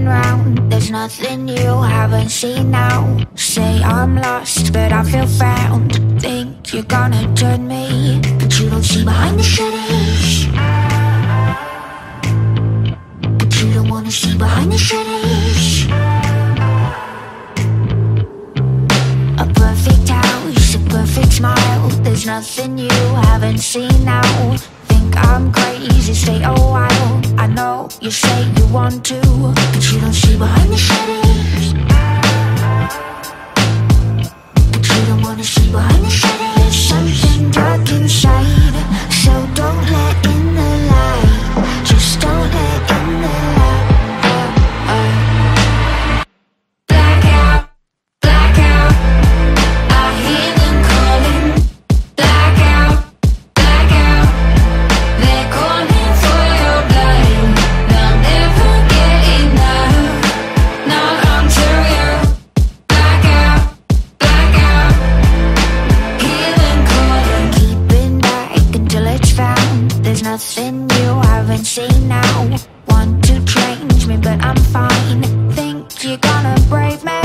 round. There's nothing you haven't seen now. Say I'm lost, but I feel found. Think you're gonna turn me, but you don't see behind the shutters. But you don't wanna see behind the shutters. A perfect house, a perfect smile. There's nothing you haven't seen now. Think I'm crazy, stay a while. I know you say you want to, but you don't see behind the shutters. But you don't wanna see behind the shutters. There's something dark inside, so don't let in the light. Just don't let in the light. Blackout, blackout, I hear them calling. Blackout, blackout, they're calling for your blood. They'll never get enough, not until you blackout, blackout, hear them calling. Keeping back until it's found. There's nothing you haven't seen now. Want to change me, but I'm fine. Think you're gonna brave me,